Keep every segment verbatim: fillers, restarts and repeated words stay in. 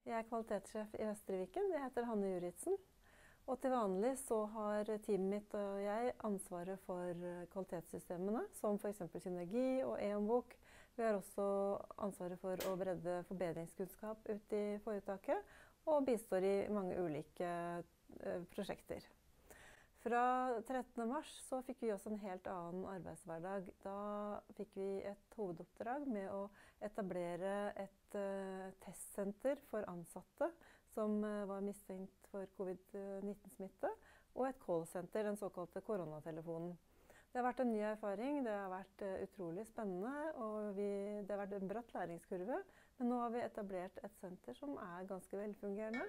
Jeg er kvalitetssjef i Vestre Viken. Jeg heter Hanne Juritzen. Og til vanlig så har teamet mitt og jeg ansvaret for kvalitetssystemene, som for eksempel Synergi og e-håndbok. Vi har også ansvaret for å bredde forbedringskunnskap ut i foretaket, og bistår i mange ulike eh, prosjekter. Fra trettende mars så fikk vi også en helt annen arbeidshverdag. Da fikk vi et hovedoppdrag med å etablere et uh, testsenter for ansatte som uh, var mistenkt for covid nitten-smitte, og et callsenter, den såkalte koronatelefonen. Det har vært en ny erfaring, det har vært uh, utrolig spennende, og vi, det har vært en bratt læringskurve, men nå har vi etablert et senter som er ganske velfungerende.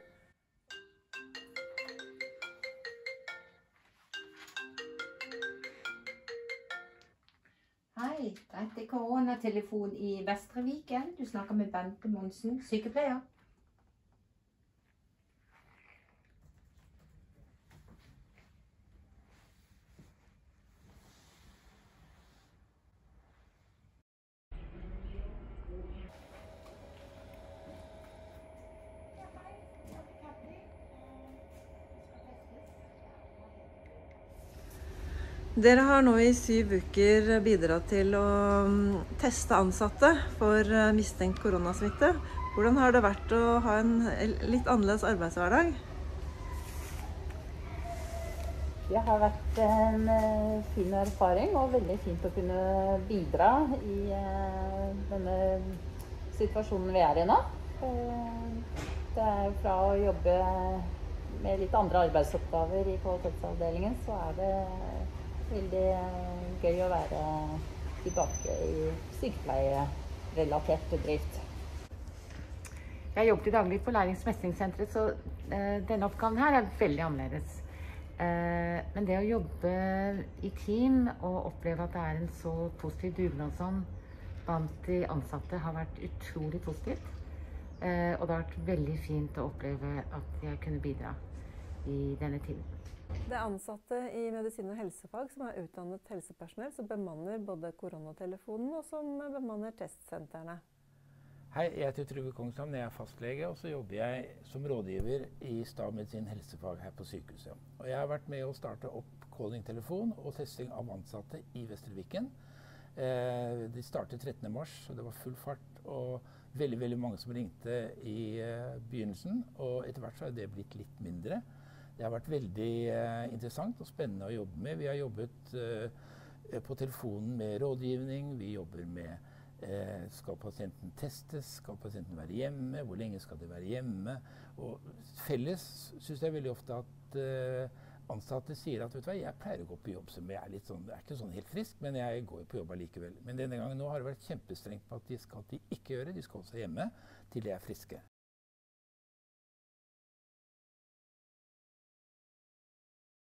Hei, dette er koronatelefon i Vestre Viken. Du snakker med Bente Monsen, sykepleier. Dere har nå i syv uker bidratt til å teste ansatte for mistenkt koronasmitte. Hvordan har det vært å ha en litt annerledes arbeidshverdag? Det har vært en fin erfaring og veldig fint å kunne bidra i denne situasjonen vi er i nå. Det er fra å jobbe med litt andre arbeidsoppgaver i kvalitetsavdelingen, så er det veldig gøy å være tilbake i sykepleierelatert bedrift. Jeg jobber til daglig på Lærings- og Mestringssenteret, så uh, denne oppgaven her er veldig annerledes. Uh, men det å jobbe i team og oppleve at det er en så positiv dugnadsånd blant de ansatte har vært utrolig positivt. Uh, og det har vært veldig fint å oppleve at jeg kunne bidra i denne tiden. Det er ansatte i medisin- og helsefag som er utdannet helsepersonell, som bemanner både koronatelefonen og som bemanner testsentrene. Hei, jeg heter Trygve Kongshamn, jeg er fastlege, og så jobber jeg som rådgiver i stavmedisin helsefag her på sykehuset. Og jeg har vært med å starte opp calling-telefon og testing av ansatte i Vestre Viken. Eh, de startet trettende mars, og det var full fart, og veldig, veldig mange som ringte i eh, begynnelsen, og etter hvert så har det blitt litt mindre. Det har vært veldig eh, interessant og spennende å jobbe med. Vi har jobbet eh, på telefonen med rådgivning, vi jobber med eh, skal pasienten testes, skal pasienten være hjemme, hvor lenge skal de være hjemme. Og felles synes jeg veldig ofte at eh, ansatte sier at vet du hva, jeg pleier å gå på jobb som jeg er litt sånn, jeg er ikke sånn helt frisk, men jeg går på jobb allikevel. Men denne gangen nå har det vært kjempestrengt på at de skal de ikke gjøre, de skal holde seg hjemme til de er friske.